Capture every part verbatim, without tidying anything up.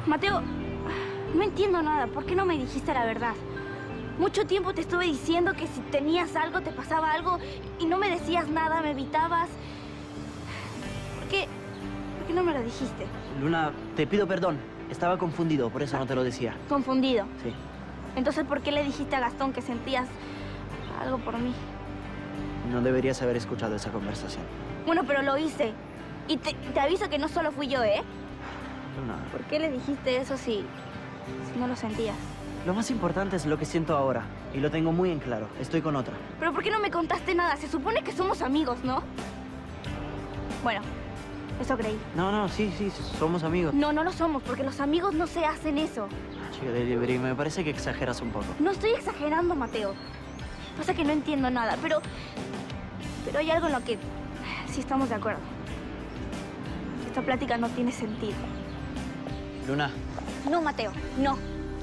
Mateo, no entiendo nada. ¿Por qué no me dijiste la verdad? Mucho tiempo te estuve diciendo que si tenías algo, te pasaba algo, y no me decías nada, me evitabas. ¿Por qué? ¿Por qué no me lo dijiste? Luna, te pido perdón. Estaba confundido, por eso no te lo decía. ¿Confundido? Sí. Entonces, ¿por qué le dijiste a Gastón que sentías algo por mí? No deberías haber escuchado esa conversación. Bueno, pero lo hice. Y te, te aviso que no solo fui yo, ¿eh? Luna. ¿Por qué le dijiste eso si, si no lo sentías? Lo más importante es lo que siento ahora. Y lo tengo muy en claro. Estoy con otra. ¿Pero por qué no me contaste nada? Se supone que somos amigos, ¿no? Bueno, eso creí. No, no, sí, sí, somos amigos. No, no lo somos, porque los amigos no se hacen eso. Chica, Delivery, me parece que exageras un poco. No estoy exagerando, Mateo. Pasa que no entiendo nada, pero... Pero hay algo en lo que sí estamos de acuerdo. Esta plática no tiene sentido. Luna. No, Mateo, no.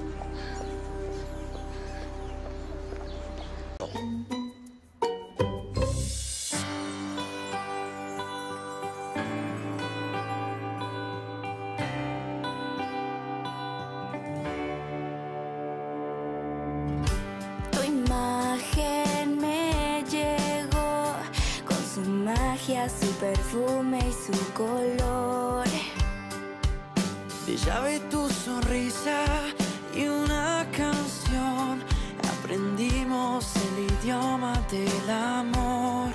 Tu imagen me llegó con su magia, su perfume y su color. De llave tu sonrisa y una canción. Aprendimos el idioma del amor.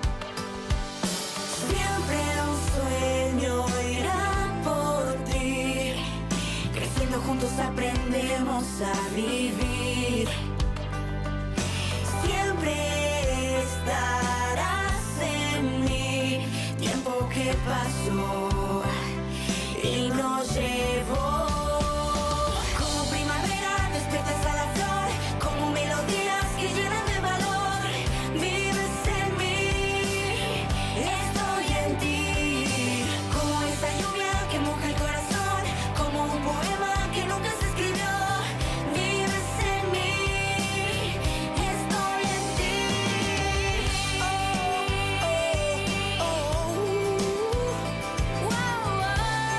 Siempre un sueño irá por ti. Creciendo juntos aprendemos a vivir. Siempre estarás en mí. Tiempo que pasó y nos llevó. Como primavera despiertas a la flor, como melodías que llenan de valor. Vives en mí, estoy en ti. Como esa lluvia que moja el corazón, como un poema que nunca se escribió. Vives en mí, estoy en ti. Oh, oh, oh, oh. Wow, wow.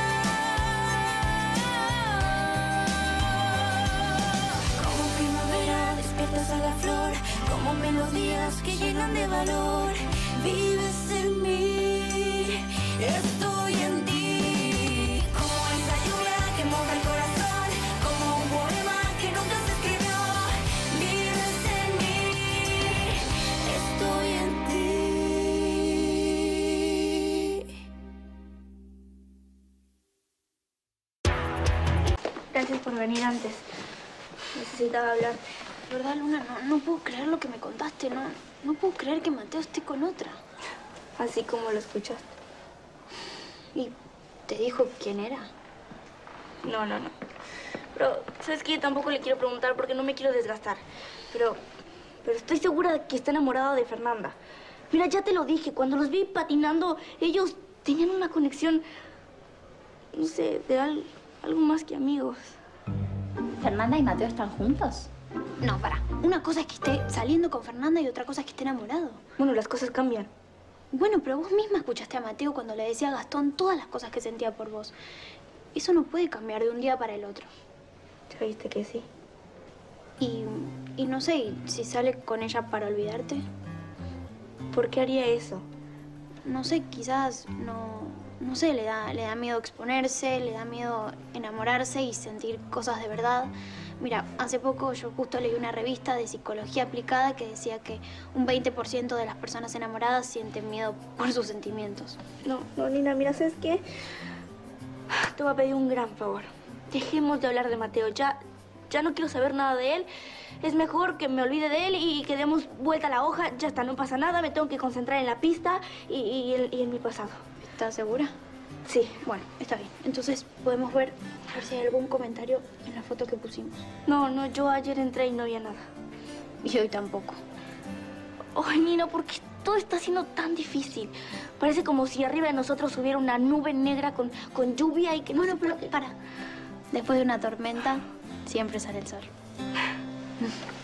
Como primavera despiertas a la flor, como melodías que llenan de valor. Vives en mí, estoy en ti. Como esa lluvia que moja el corazón, como un poema que nunca se escribió. Vives en mí, estoy en ti. Gracias por venir antes. Necesitaba hablarte. ¿Verdad, Luna? No, no puedo creer lo que me contaste. No, no puedo creer que Mateo esté con otra. Así como lo escuchaste. ¿Y te dijo quién era? No, no, no. Pero, ¿sabes qué? Tampoco le quiero preguntar porque no me quiero desgastar. Pero, pero estoy segura de que está enamorado de Fernanda. Mira, ya te lo dije. Cuando los vi patinando, ellos tenían una conexión, no sé, de al- algo más que amigos. ¿Fernanda y Mateo están juntos? No, para. Una cosa es que esté saliendo con Fernanda y otra cosa es que esté enamorado. Bueno, las cosas cambian. Bueno, pero vos misma escuchaste a Mateo cuando le decía a Gastón todas las cosas que sentía por vos. Eso no puede cambiar de un día para el otro. Ya viste que sí. Y, y no sé, si sale con ella para olvidarte. ¿Por qué haría eso? No sé, quizás no... No sé, le da, le da miedo exponerse, le da miedo enamorarse y sentir cosas de verdad. Mira, hace poco yo justo leí una revista de psicología aplicada que decía que un veinte por ciento de las personas enamoradas sienten miedo por sus sentimientos. No, no, Nina, mira, ¿sabes qué? Te voy a pedir un gran favor. Dejemos de hablar de Mateo. Ya, ya no quiero saber nada de él. Es mejor que me olvide de él y que demos vuelta a la hoja. Ya está, no pasa nada. Me tengo que concentrar en la pista y, y, en, y en mi pasado. ¿Estás segura? Sí. Bueno, está bien. Entonces podemos ver, a ver si hay algún comentario en la foto que pusimos. No, no, yo ayer entré y no había nada. Y hoy tampoco. Ay, Nina, ¿por qué todo está siendo tan difícil? Parece como si arriba de nosotros hubiera una nube negra con, con lluvia y que no... Bueno, sé pero por qué. para. Después de una tormenta, siempre sale el sol.